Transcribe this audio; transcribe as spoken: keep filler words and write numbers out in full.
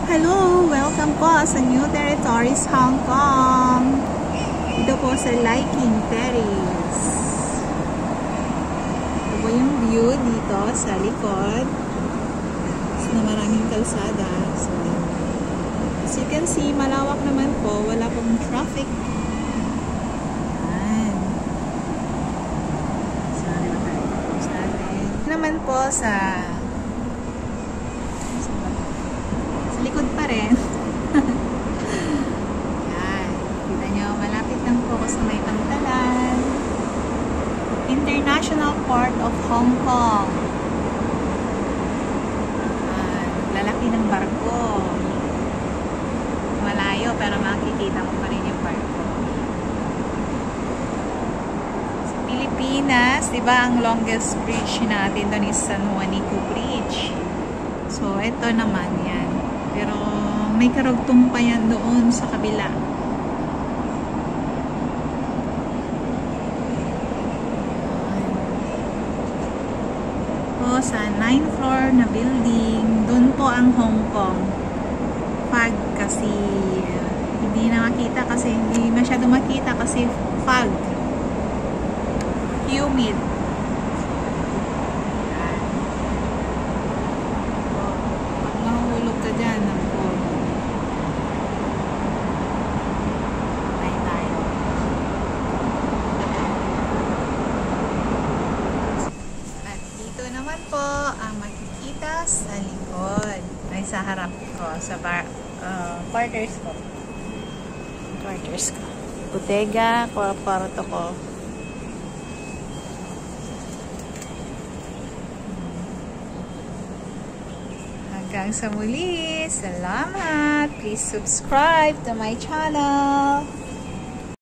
Hello! Welcome po sa New Territories, Hong Kong. Ito po sa Liking Terrace. Ito po yung view dito sa likod na maraming kalsada. So, as you can see, malawak naman po. Wala pong traffic. Ayan. So, tapos natin. Naman po sa likod pa rin. Yan. Kita nyo, malapit lang po ako sa may Pantalan. International Port of Hong Kong. Yan. Lalaki ng barko. Malayo, pero makikita mo pa rin yung barko. Sa Pilipinas, di ba, ang longest bridge natin doon is San Juanico Bridge. So, ito naman yan. Pero may karugtong pa yan doon sa kabila. Po sa ninth floor na building, doon po ang Hong Kong. Fog kasi hindi na makita kasi hindi masyado makita kasi fog. Humid. Naman po ang makikita sa likod ay sa harap ko, sa bar, uh, quarters ko quarters ko Bodega, kwarto ko. Hanggang sa muli, salamat, please subscribe to my channel.